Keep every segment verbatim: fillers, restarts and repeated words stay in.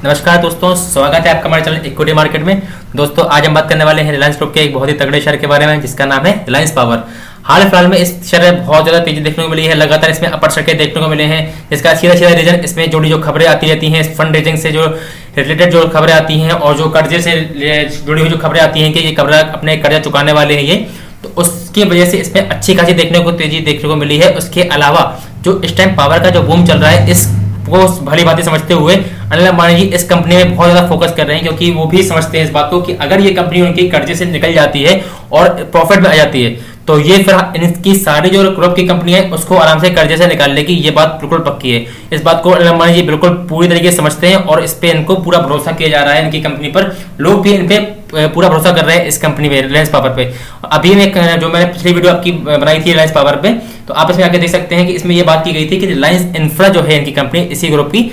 नमस्कार दोस्तों, स्वागत है आपका हमारे चैनल इक्विटी मार्केट में। दोस्तों आज हम बात करने वाले हैं रिलायंस ग्रुप के एक बहुत ही तगड़े शेयर के बारे में जिसका नाम है रिलायंस पावर। हाल फिलहाल में इस शेयर में बहुत ज्यादा तेजी देखने को मिली है, लगातार इसमें अपर सर्किट देखने को मिले हैं। इसका सीधा सीधा रीजन इसमें जुड़ी जो खबरें आती रहती हैं, फंड रेजिंग से जो रिलेटेड जो खबरें आती हैं और जो कर्जे से जुड़ी हुई जो खबरें आती हैं कि ये कर्जा अपने कर्जा चुकाने वाले हैं, ये तो उसकी वजह से इसमें अच्छी खासी देखने को तेजी देखने को मिली है। उसके अलावा जो इस टाइम पावर का जो बूम चल रहा है, इस वो भली बातें समझते हुए अनिल अंबानी जी इस कंपनी में बहुत ज्यादा फोकस कर रहे हैं, क्योंकि वो भी समझते हैं इस बात को कि अगर ये कंपनी उनके कर्जे से निकल जाती है और प्रॉफिट में आ जाती है तो ये फिर इनकी सारी जो ग्रुप की कंपनी है उसको आराम से कर्जे से निकाल लेगी। ये बात बिल्कुल पक्की है। इस बात को अनिल अंबानी जी बिल्कुल पूरी तरीके से समझते हैं और इस पे इनको पूरा भरोसा किया जा रहा है। इनकी कंपनी पर लोग भी इन पे पूरा भरोसा कर रहे हैं, इस कंपनी में रिलायंस पावर पे। अभी में जो मैंने पिछली वीडियो आपकी बनाई थी रिलायंस पावर पे, तो आप इसमें आके देख सकते हैं कि इसमें ये बात की गई थी कि रिलायंस इंफ्रा जो है इनकी कंपनी, इसी ग्रुप की,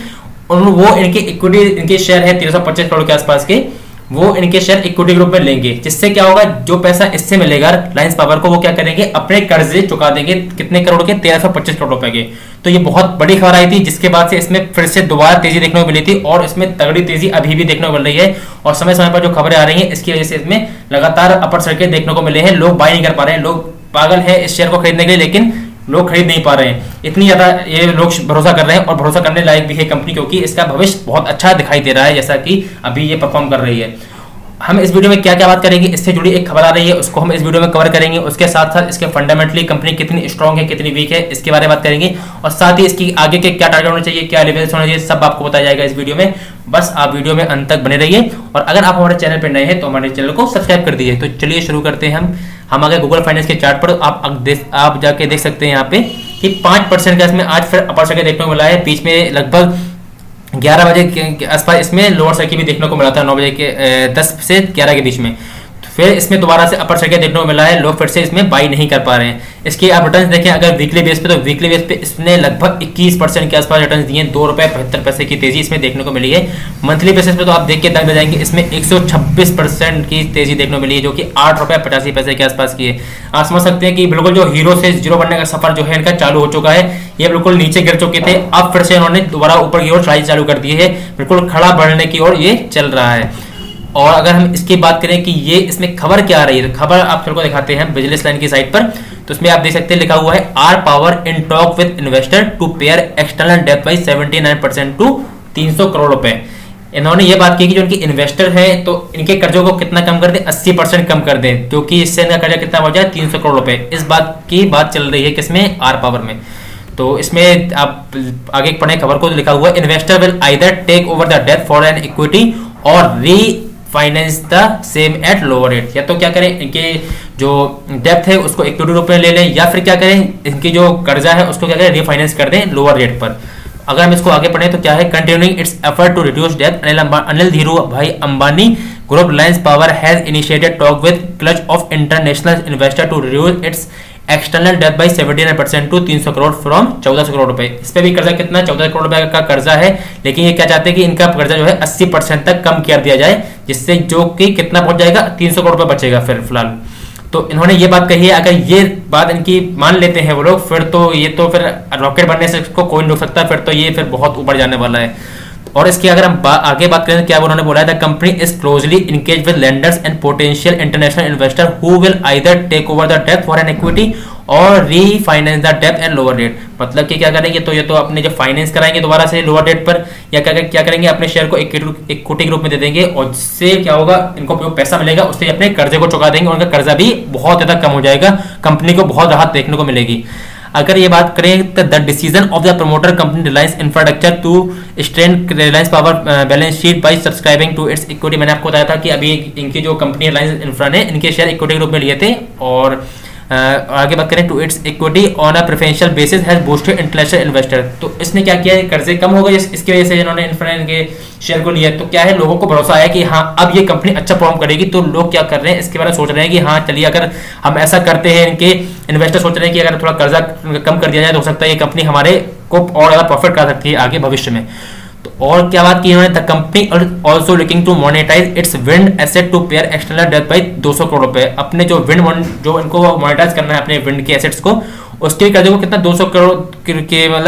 वो इनके इक्विटी इनके शेयर है तेरह सौ पच्चीस करोड़ के आसपास के, वो इनके शेयर इक्विटी ग्रुप में लेंगे। जिससे क्या होगा, जो पैसा इससे मिलेगा रिलायंस पावर को, वो क्या करेंगे, अपने कर्जे चुका देंगे। कितने करोड़ के? तेरह सौ पच्चीस करोड़ रुपए के। तो ये बहुत बड़ी खबर आई थी, जिसके बाद से इसमें फिर से दोबारा तेजी देखने को मिली थी और इसमें तगड़ी तेजी अभी भी देखने को मिल रही है। और समय समय पर जो खबरें आ रही हैं इसकी वजह से इसमें लगातार अपर सर्किट देखने को मिले हैं। लोग बाय नहीं कर पा रहे हैं, लोग पागल है इस शेयर को खरीदने के लिए, लेकिन लोग खरीद नहीं पा रहे हैं। इतनी ज्यादा ये लोग भरोसा कर रहे हैं और भरोसा करने लायक भी है कंपनी, क्योंकि इसका भविष्य बहुत अच्छा दिखाई दे रहा है, जैसा कि अभी ये परफॉर्म कर रही है। हम इस वीडियो में क्या क्या बात करेंगे, इससे जुड़ी एक खबर आ रही है, उसको हम इस वीडियो में कवर करेंगे। उसके साथ साथ इसके फंडामेंटली कंपनी कितनी स्ट्रांग है, कितनी वीक है, इसके बारे में बात करेंगे। और साथ ही इसकी आगे के क्या टारगेट होना चाहिए, क्या लेवल्स होना चाहिए, सब आपको बताया जाएगा इस वीडियो में। बस आप वीडियो में अंत तक बने रहिए और अगर आप हमारे चैनल पर नए हैं तो हमारे चैनल को सब्सक्राइब कर दीजिए। तो चलिए शुरू करते हैं हम हम आगे गूगल फाइनेंस के चार्ट पर आप आप जाके देख सकते हैं यहाँ पे कि पांच परसेंट का इसमें आज फिर अपर सर्किट देखने को मिला है। बीच में लगभग ग्यारह बजे के आसपास इसमें लोअर सर्किट भी देखने को मिला था, नौ बजे के दस से ग्यारह के बीच में। तो फिर इसमें दोबारा से अपर सर्किट देखने को मिला है, लोग फिर से इसमें बाई नहीं कर पा रहे हैं। इसके आप रिटर्न देखें अगर वीकली बेस पे, तो वीकली बेस पे इसने लगभग इक्कीस परसेंट के आसपास रिटर्न दिए, दो रुपए बहत्तर पैसे की तेजी इसमें देखने को मिली है। मंथली बेसिस पे तो आप देख के दंग रह जाएंगे, इसमें एक सौ छब्बीस परसेंट की तेजी देखने को मिली है, जो कि आठ रुपए पचासी पैसे के आसपास की है। आप समझ सकते हैं कि बिल्कुल जो हीरो से जीरो बनने का सफर जो है इनका चालू हो चुका है। ये बिल्कुल नीचे गिर चुके थे, अब फिर से इन्होंने दोबारा ऊपर की ओर चढ़ाई चालू कर दी है, बिल्कुल खड़ा बढ़ने की ओर ये चल रहा है। और अगर हम इसकी बात करें कि ये इसमें खबर क्या आ रही है, तो खबर आप सबको दिखाते हैं बिजनेस लाइन की साइट पर। तो इसमें आप देख सकते हैं लिखा हुआ है, R power in talk with investor to pare external debt by seventy nine percent to तीन सौ करोड़ रुपए। इन्होंने ये बात की कि जो इनके इन्वेस्टर हैं तो इनके कर्जों को कितना कम कर दें, अस्सी परसेंट कम कर दें, क्योंकि इससे इनका कर्जा कितना बढ़ जाए, तीन सौ करोड़ रुपए। इस बात की बात चल रही है किसमें, आर पावर में। तो इसमें आप आगे पढ़े खबर को, लिखा हुआ है, investor will either take over the debt for an equity और refinance the same at lower rate. या तो क्या करें, इनके जो डेप्थ है उसको इक्विटी रूप में ले लें, या फिर क्या करें, इनकी जो कर्जा है उसको क्या करें, रीफाइनेंस कर दें लोअर रेट पर। अगर हम इसको आगे पढ़ें तो क्या है, continuing its effort to reduce debt, Anil Anil Dhirubhai Ambani group Reliance power has initiated talk with clutch of international investor to reduce its external debt by seventy nine percent to तीन सौ करोड़ फ्रॉम चौदह सौ करोड़ रुपए। इस पे भी कर्जा कितना, चौदह करोड़ रुपए का कर्जा है, लेकिन ये क्या चाहते हैं कि इनका कर्जा जो है अस्सी परसेंट तक कम कर दिया जाए, जिससे जो कि कितना पहुंच जाएगा, तीन सौ करोड़ रुपए बचेगा फिर फिलहाल। तो इन्होंने ये बात कही है, अगर ये बात इनकी मान लेते हैं वो लोग, फिर तो ये तो फिर रॉकेट बनने से इसको कोई नहीं रोक सकता, फिर तो ये फिर बहुत ऊपर जाने वाला है। और इसकी अगर हम बा, आगे बात करें तो क्या उन्होंने बोला है, the company is closely engage with lenders and potential international investor who will either take over the debt for an equity और refinance the debt and lower rate. मतलब कि क्या करेंगे, तो ये तो अपने जो फाइनेंस कराएंगे दोबारा से लोअर रेट पर, या क्या क्या करेंगे, अपने शेयर को इक्विटी के रूप में दे देंगे, और जिससे क्या होगा, इनको जो पैसा मिलेगा उससे अपने कर्जे को चुका देंगे और उनका कर्जा भी बहुत ज्यादा कम हो जाएगा, कंपनी को बहुत राहत देखने को मिलेगी। अगर ये बात करें तो the decision of the promoter company Reliance infrastructure to strengthen Reliance power balance sheet by subscribing to its equity, मैंने आपको बताया था कि अभी इनकी जो कंपनी रिलायंस इंफ्रा ने इनके शेयर इक्विटी के रूप में लिए थे। और Uh, आगे बात करें, to its equity on a preferential basis has boosted international investor. तो इसने क्या किया है, कर्जे कम हो गए, इसकी वजह से इन्होंने इंफ्रा के शेयर को लिया। तो क्या है, लोगों को भरोसा आया कि हाँ अब ये कंपनी अच्छा परफॉर्म करेगी, तो लोग क्या कर रहे हैं, इसके बारे में सोच रहे हैं कि हाँ चलिए अगर हम ऐसा करते हैं, इनके इन्वेस्टर सोच रहे हैं कि अगर थोड़ा कर्जा कम कर दिया जाए तो हो सकता है ये कंपनी हमारे को और ज्यादा प्रॉफिट कर सकती है आगे भविष्य में। तो और क्या बात की इन्होंने, the company also looking to monetize its wind asset to pare external debt by दो सौ करोड़ रुपए। अपने जो विंड जो इनको मोनेटाइज करना है अपने विंड के एसेट्स को, उसके कर्जे को कितना, दो सौ करोड़ के मतलब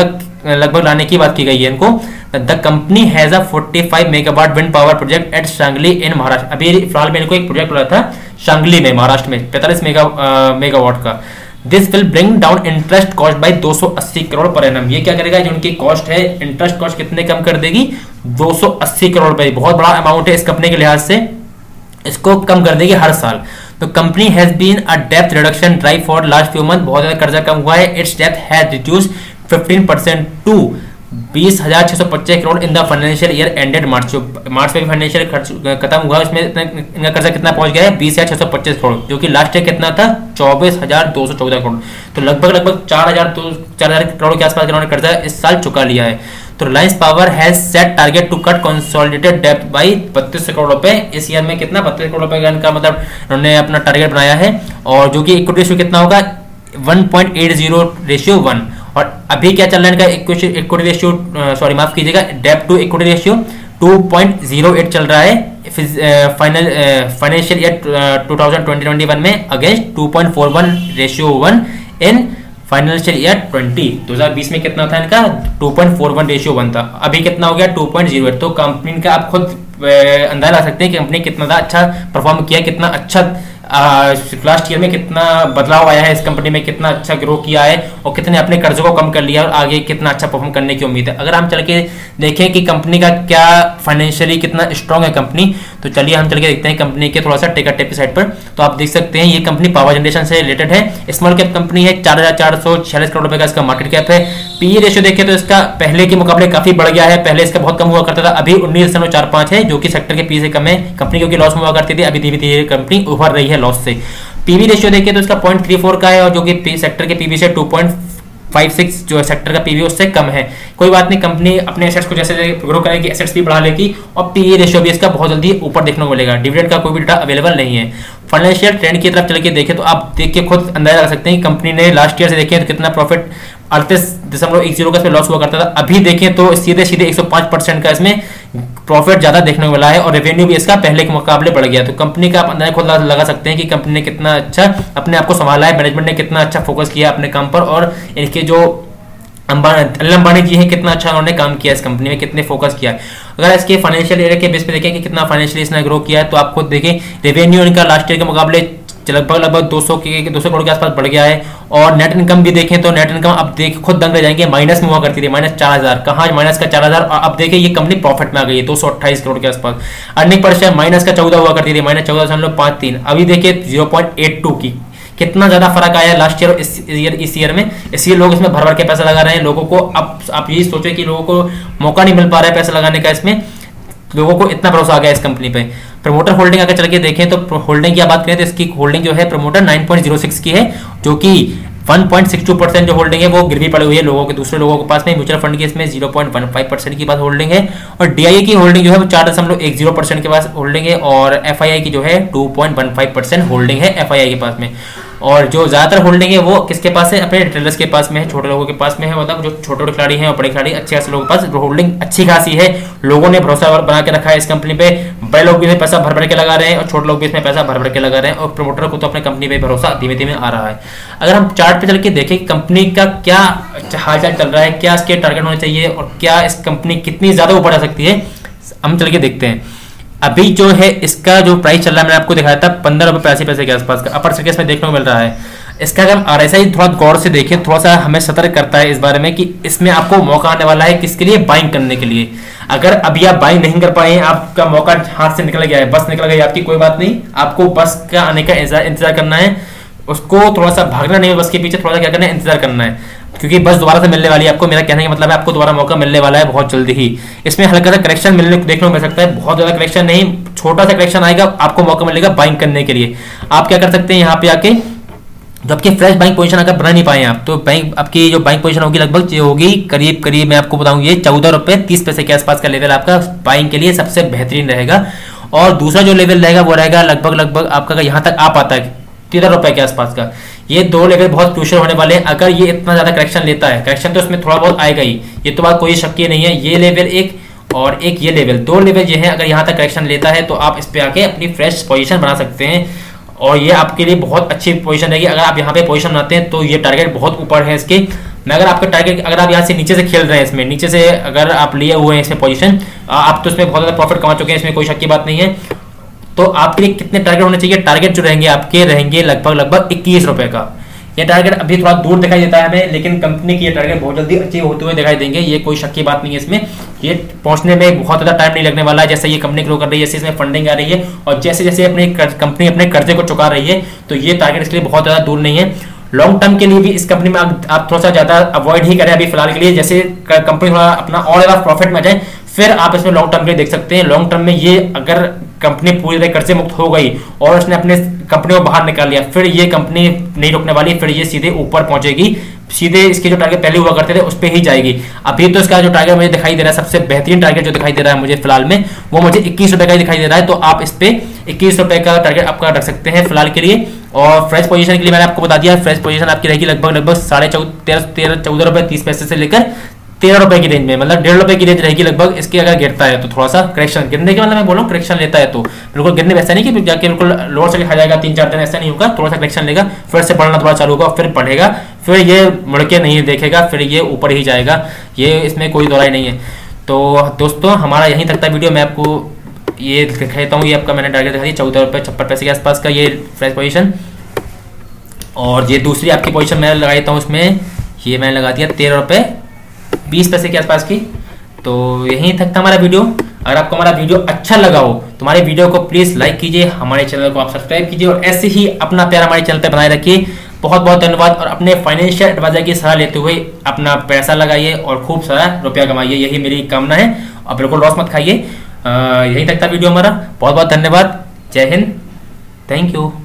लगभग लाने की बात की गई है इनको। द कंपनी हैज अ पैंतालीस megawatt wind power project at Sangli in Maharashtra. अभी फिलहाल में इनको एक प्रोजेक्ट मिला था शांगली में, महाराष्ट्र में, पैंतालीस मेगा मेगावाट का। This will bring down interest cost by दो सौ अस्सी करोड़ पर एनम। ये क्या करेगा, जो उनकी कॉस्ट है, इंटरेस्ट कॉस्ट कितने कम कर देगी, दो सौ अस्सी करोड़ रुपए। बहुत बड़ा अमाउंट है इस कंपनी के लिहाज से, इसको कम कर देगी हर साल। तो कंपनी हैज बीन अ डेप्थ reduction drive for last few month. बहुत ज्यादा कर्जा कम हुआ है। इट्स डेप्थ has reduced fifteen percent to बीस हजार छह सौ पच्चीस crore in the financial year ended March. जो मार्च में फाइनेंशियल खर्च खत्म हुआ उसमें इनका कर्जा कितना पहुंच गया है, बीस हजार छह सौ पच्चीस करोड़, जो कि लास्ट ईयर कितना था, चौबीस हजार दो सौ चौदह करोड़। तो लगभग लगभग चार हजार दो चार हजार करोड़ के आसपास इन्होंने कर्जा इस साल चुका लिया है। तो Reliance power has set target to cut consolidated डेब्ट बाई बत्तीस करोड़ रुपए इस ईयर में। कितना, बत्तीस करोड़ रुपए का इनका मतलब उन्होंने अपना टारगेट बनाया है। और जो कि इक्विटी रेशियो कितना होगा, one point eight zero ratio one. और अभी क्या चल रहा है इनका इक्विटी रेशियो, सॉरी माफ कीजिएगा, डेब्ट to equity ratio two point zero eight चल रहा है final financial year two thousand twenty one में, against two point four one ratio one in financial year twenty दो हज़ार बीस में कितना था इनका, two point four one ratio one था। अभी कितना हो गया, टू पॉइंट जीरो एट। तो कंपनी का आप खुद अंदाजा लगा सकते हैं कि कंपनी कितना अच्छा परफॉर्म किया, कितना अच्छा लास्ट ईयर में कितना बदलाव आया है इस कंपनी में, कितना अच्छा ग्रो किया है और कितने अपने कर्जों को कम कर लिया और आगे कितना अच्छा परफॉर्म करने की उम्मीद है। अगर हम चल के देखें कि कंपनी का क्या फाइनेंशियली कितना स्ट्रांग है कंपनी, तो चलिए हम चल के देखते हैं कंपनी के थोड़ा सा टेकर टेप की साइड पर। तो आप देख सकते हैं ये कंपनी पावर जनरेशन से रिलेटेड है, स्मॉल कैप कंपनी है, चार हजार चार सौ छियालीस करोड़ रुपए का इसका मार्केट कैप है। पीई रेशियो देखें तो इसका पहले के मुकाबले काफी बढ़ गया है, पहले इसका बहुत कम हुआ करता था, अभी उन्नीस दशमलव चार पांच है, जो कि सेक्टर के पी से कम है। कंपनी क्योंकि लॉस में हुआ करती थी, अभी धीरे धीरे कंपनी उभर रही है लॉस से। पीवी रेशियो देखें तो इसका पॉइंट थ्री फोर का है, और जो कि सेक्टर के पीवी से टू पॉइंट फाइव सिक्स जो सेक्टर का पीवी उससे कम है। कोई बात नहीं, कंपनी अपने एसेट्स को जैसे ग्रो करेगी एसेट्स भी बढ़ा लेगी और पीई रेशियो भी इसका बहुत जल्दी ऊपर देखने को मिलेगा। डिविडेंड का कोई भी डाटा अवेलेबल नहीं है। फाइनेंशियल ट्रेंड की तरफ चल के देखें तो आप देख के खुद अंदाजा लगा सकते हैं कि कंपनी ने लास्ट ईयर से देखें तो कितना प्रॉफिट अड़तीस दशमलव एक जीरो का इसमें लॉस हुआ करता था, अभी देखें तो सीधे सीधे एक सौ पाँच परसेंट का इसमें प्रॉफिट ज्यादा देखने को मिला है और रेवेन्यू भी इसका पहले के मुकाबले बढ़ गया। तो कंपनी का आप अंदाजा खुद लगा सकते हैं कि कंपनी ने कितना अच्छा अपने आप को संभाला है, मैनेजमेंट ने कितना अच्छा फोकस किया अपने काम पर, और इनके जो अंबानी अनिल अंबानी जी हैं कितना अच्छा उन्होंने काम किया इस कंपनी में, कितने फोकस किया है। अगर इसके फाइनेंशियल ईयर के बेस पे देखें कि कितना फाइनेंशियली इसने ग्रो किया है, तो आप खुद देखें रेवेन्यू इनका लास्ट ईयर के मुकाबले लगभग लगभग दो सौ के दो सौ करोड़ के आसपास बढ़ गया है। और नेट इनकम भी देखें तो नेट इनकम अब देख खुद दंग रह जाएंगे, माइनस में हुआ करती थी, माइनस चार हजार, कहाँ माइनस का चार हजार, और अब देखें ये कंपनी प्रॉफिट में आ गई है दो सौ अट्ठाईस करोड़ के आसपास। अर्निंग पर शेयर माइनस का चौदह हुआ करती थी, माइनस चौदह दशमलव पाँच तीन, अभी देखिए जीरो पॉइंट एट टू की, कितना ज्यादा फर्क आया लास्ट ईयर इस ईयर इस ईयर में। इसलिए लोग इसमें भर भर के पैसा लगा रहे हैं। लोगों को अब आप यही सोचे कि लोगों को मौका नहीं मिल पा रहा है पैसा लगाने का, इसमें लोगों को इतना भरोसा आ गया इस कंपनी पे। प्रमोटर होल्डिंग अगर चल के देखें तो होल्डिंग की बात करें तो इसकी होल्डिंग जो है promoter nine point zero six की है, जो कि one point six two percent जो होल्डिंग है वो गिरवी पड़ी हुई है लोगों के, दूसरे लोगों के पास में। म्यूचुअल फंड की इसमें zero point one five percent की पास होल्डिंग है, और डीआईए की होल्डिंग जो है वो चार दशमलव एक जीरो परसेंट के पास होल्डिंग है, और एफआईआई की जो है two point one five percent holding है एफआईआई के पास में। और जो ज्यादातर होल्डिंग है वो किसके पास है, अपने रिटेलर्स के पास में है, छोटे लोगों के पास में है, मतलब जो छोटे छोटे खिलाड़ी हैं और बड़े खिलाड़ी अच्छे खासे लोगों के पास होल्डिंग अच्छी खासी है। लोगों ने भरोसा बना के रखा है इस कंपनी पे, बड़े लोग भी इसमें पैसा भर भर के लगा रहे हैं और छोटे लोग भी इसमें पैसा भर भर के लगा रहे हैं, और प्रमोटर को तो अपने कंपनी पे भरोसा धीमे धीमे आ रहा है। अगर हम चार्ट पे चल के देखें कि कंपनी का क्या हालचाल चल रहा है, क्या इसके टारगेट होने चाहिए और क्या इस कंपनी कितनी ज्यादा ऊपर जा सकती है, हम चल के देखते हैं। अभी जो है इसका जो प्राइस चल रहा है मैंने आपको दिखाया था पंद्रह रुपए पैसे पैसे के आसपास का अपर सर्किट में देखने को मिल रहा है। इसका अगर हम आरएसआई थोड़ा गौर से देखें, थोड़ा सा हमें सतर्क करता है इस बारे में कि इसमें आपको मौका आने वाला है किसके लिए, बाइंग करने के लिए। अगर अभी आप बाइंग नहीं कर पाए, आपका मौका हाथ से निकल गया है, बस निकल गई आपकी, कोई बात नहीं, आपको बस का आने का इंतजार करना है, उसको थोड़ा सा भागना नहीं है, बस के पीछे थोड़ा सा क्या करना है, इंतजार करना है, क्योंकि बस दोबारा से मिलने वाली है आपको। मेरा कहने का मतलब है आपको दोबारा मौका मिलने वाला है बहुत जल्दी ही। इसमें हल्का सा करेक्शन मिलने देखने को मिल सकता है, बहुत ज्यादा करेक्शन नहीं, छोटा सा करेक्शन आएगा, आपको मौका मिलेगा बाइंग करने के लिए। आप क्या कर सकते हैं यहाँ पे आके, जब आपकी फ्रेश बाइंग पोजीशन अगर बना नहीं पाए आप, तो बैंक आपकी जो बाइंग पोजीशन होगी लगभग जो होगी करीब करीब मैं आपको बताऊं ये चौदह रुपए तीस पैसे के आसपास का लेवल आपका बाइंग के लिए सबसे बेहतरीन रहेगा। और दूसरा जो लेवल रहेगा वो रहेगा लगभग लगभग आपका यहाँ तक आ पाता है तेरह रुपए के आसपास का। ये दो लेवल बहुत क्रूशियल होने वाले हैं। अगर ये इतना ज्यादा करेक्शन लेता है, करेक्शन तो इसमें थोड़ा बहुत आएगा ही, ये तो बात कोई शक नहीं है। ये लेवल एक और एक ये लेवल, दो लेवल ये है, अगर यहाँ तक करेक्शन लेता है तो आप इस पे आके अपनी फ्रेश पोजीशन बना सकते हैं, और ये आपके लिए बहुत अच्छी पोजीशन रहेगी। अगर आप यहाँ पे पोजीशन बनाते हैं तो ये टारगेट बहुत ऊपर है इसके, मैं अगर आपके टारगेट, अगर आप यहाँ से नीचे से खेल रहे हैं, इसमें नीचे से अगर आप लिए हुए हैं इसमें पोजीशन, आप तो इसमें बहुत ज़्यादा प्रॉफिट कमा चुके हैं, इसमें कोई शक की बात नहीं है। तो आपके लिए कितने टारगेट होने चाहिए? टारगेट जो रहेंगे आपके रहेंगे लगभग लगभग इक्कीस रुपए का। ये टारगेट अभी थोड़ा दूर दिखाई देता है हमें, लेकिन कंपनी की ये टारगेट बहुत जल्दी अचीव होते हुए दिखाई देंगे, ये कोई शक की बात नहीं है। इसमें ये पहुंचने में बहुत ज़्यादा टाइम नहीं लगने वाला है। जैसे ये कंपनी ग्रो कर रही है, जैसे इसमें फंडिंग आ रही है और जैसे जैसे अपनी कंपनी अपने कर्जे को चुका रही है, तो ये टारगेट इसके लिए बहुत ज़्यादा दूर नहीं है। लॉन्ग टर्म के लिए भी इस कंपनी में आप थोड़ा सा ज़्यादा अवॉइड ही करें अभी फिलहाल के लिए। जैसे कंपनी थोड़ा अपना और ज़्यादा प्रॉफिट में जाए, फिर आप इसमें लॉन्ग टर्म के लिए देख सकते हैं। लॉन्ग टर्म में ये अगर कंपनी पूरी तरह कर्जे मुक्त हो गई और उसने अपने कंपनी को बाहर निकाल लिया, फिर ये कंपनी नहीं रुकने वाली, फिर ये सीधे ऊपर पहुंचेगी, सीधे इसके जो टारगेट पहले हुआ करते थे उस पर ही जाएगी। अभी तो इसका जो टारगेट मुझे दिखाई दे रहा है, सबसे बेहतरीन टारगेट जो दिखाई दे रहा है मुझे फिलहाल में, वो मुझे इक्कीस रुपए का दिखाई दे रहा है। तो आप इस पे इक्कीस रुपए का टारगेट आपका रख सकते हैं फिलहाल के लिए। और फ्रेश पोजीशन के लिए मैंने आपको बता दिया, फ्रेश पोजीशन आपकी रहेगी लगभग लगभग साढ़े चौदह तेरह चौदह रुपए तीस पैसे से लेकर तेरह रुपए की रेंज में, मतलब डेढ़ रुपए की रेंज रहेगी लगभग। इसके अगर गिरता है तो थोड़ा सा करेक्शन, गिरने के मतलब मैं बोल रहा हूँ करेक्शन लेता है तो बिल्कुल गिरने वैसा नहीं कि जाके बिल्कुल लोअर से खा जाएगा तीन चार दिन, ऐसा नहीं होगा। थोड़ा सा करेक्शन लेगा, फिर से बढ़ना थोड़ा चालू होगा, फिर बढ़ेगा, फिर ये मुड़ के नहीं देखेगा, फिर ये ऊपर ही जाएगा, ये इसमें कोई दोहराई नहीं है। तो दोस्तों हमारा यहीं तक था वीडियो। मैं आपको ये दिखाता हूँ, ये आपका मैंने टारगेट दिखा दिया चौदह रुपये छप्पन पैसे के आसपास का ये फ्रेश पोजीशन। और ये दूसरी आपकी पोजीशन मैं लगा देता हूँ, उसमें ये मैंने लगा दिया तेरह रुपये बीस पैसे के आसपास की। तो यहीं तक था हमारा वीडियो। अगर आपको हमारा वीडियो अच्छा लगा हो तो हमारे वीडियो को प्लीज़ लाइक कीजिए, हमारे चैनल को आप सब्सक्राइब कीजिए और ऐसे ही अपना प्यार हमारे चैनल पर बनाए रखिए। बहुत बहुत धन्यवाद। और अपने फाइनेंशियल एडवाइजर की सलाह लेते हुए अपना पैसा लगाइए और खूब सारा रुपया कमाइए, यही मेरी कामना है। और बिल्कुल लॉस मत खाइए। यहीं तक था वीडियो हमारा। बहुत बहुत धन्यवाद। जय हिंद। Thank you.